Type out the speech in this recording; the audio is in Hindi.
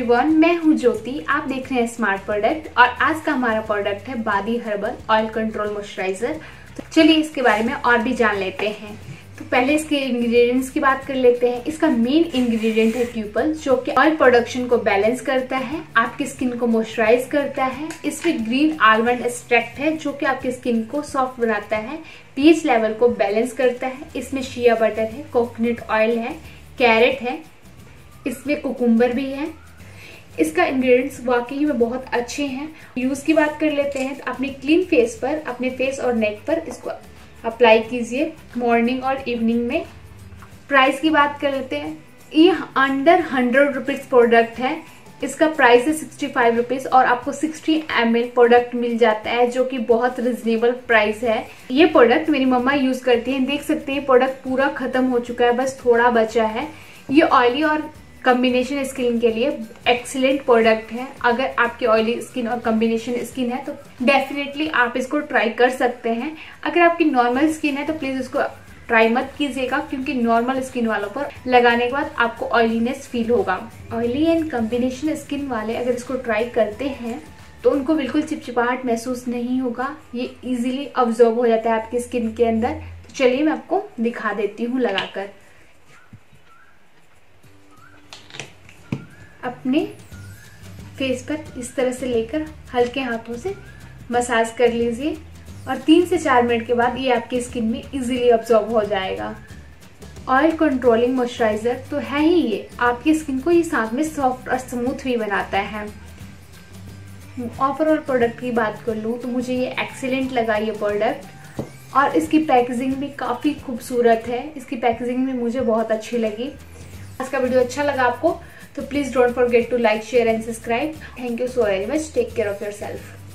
एवरीवन, मैं हूं ज्योति। आप देख रहे हैं स्मार्ट प्रोडक्ट और आज का हमारा प्रोडक्ट है बादी हर्बल ऑयल कंट्रोल मॉइस्चराइजर। तो चलिए इसके बारे में और भी जान लेते हैं। तो पहले इसके इंग्रेडिएंट्स की बात कर लेते हैं। इसका मेन इंग्रेडिएंट है ट्यूपल, जो कि ऑयल प्रोडक्शन को बैलेंस करता है, आपकी स्किन को मॉइस्चराइज करता है। इसमें ग्रीन आलमंड एक्सट्रैक्ट है जो कि आपकी स्किन को सॉफ्ट बनाता है, पीएच लेवल को बैलेंस करता है। इसमें शिया बटर है, कोकोनट ऑयल है, कैरेट है, इसमें कुकुम्बर भी है। इसका इंग्रेडिएंट्स वाकई में बहुत अच्छे हैं। यूज की बात कर लेते हैं तो अपने क्लीन फेस पर, अपने फेस और नेक पर इसको अप्लाई कीजिए मॉर्निंग और इवनिंग में। प्राइस की बात कर लेते हैं। ये अंडर 100 रुपीज प्रोडक्ट है। इसका प्राइस है 65 रुपीज और आपको 60 ml प्रोडक्ट मिल जाता है, जो कि बहुत रिजनेबल प्राइस है। ये प्रोडक्ट मेरी मम्मा यूज करती हैं। देख सकते हैं प्रोडक्ट पूरा खत्म हो चुका है, बस थोड़ा बचा है। ये ऑयली और कॉम्बिनेशन स्किन के लिए एक्सीलेंट प्रोडक्ट है। अगर आपकी ऑयली स्किन और कॉम्बिनेशन स्किन है तो डेफिनेटली आप इसको ट्राई कर सकते हैं। अगर आपकी नॉर्मल स्किन है तो प्लीज इसको ट्राई मत कीजिएगा, क्योंकि नॉर्मल स्किन वालों पर लगाने के बाद आपको ऑयलीनेस फील होगा। ऑयली एंड कॉम्बिनेशन स्किन वाले अगर इसको ट्राई करते हैं तो उनको बिल्कुल चिपचिपाहट महसूस नहीं होगा। ये इजीली ऑब्जॉर्ब हो जाता है आपकी स्किन के अंदर। तो चलिए मैं आपको दिखा देती हूँ लगाकर। अपने फेस पर इस तरह से लेकर हल्के हाथों से मसाज कर लीजिए और 3 से 4 मिनट के बाद ये आपकी स्किन में इजीली अब्जॉर्ब हो जाएगा। ऑयल कंट्रोलिंग मॉइस्चराइजर तो है ही ये, आपकी स्किन को ये साथ में सॉफ्ट और स्मूथ भी बनाता है। ओवरऑल प्रोडक्ट की बात कर लूँ तो मुझे ये एक्सीलेंट लगा ये प्रोडक्ट, और इसकी पैकेजिंग भी काफ़ी खूबसूरत है। इसकी पैकेजिंग भी मुझे बहुत अच्छी लगी। आज का वीडियो अच्छा लगा आपको तो please don't forget to like, share and subscribe. Thank you so very much. Take care of yourself.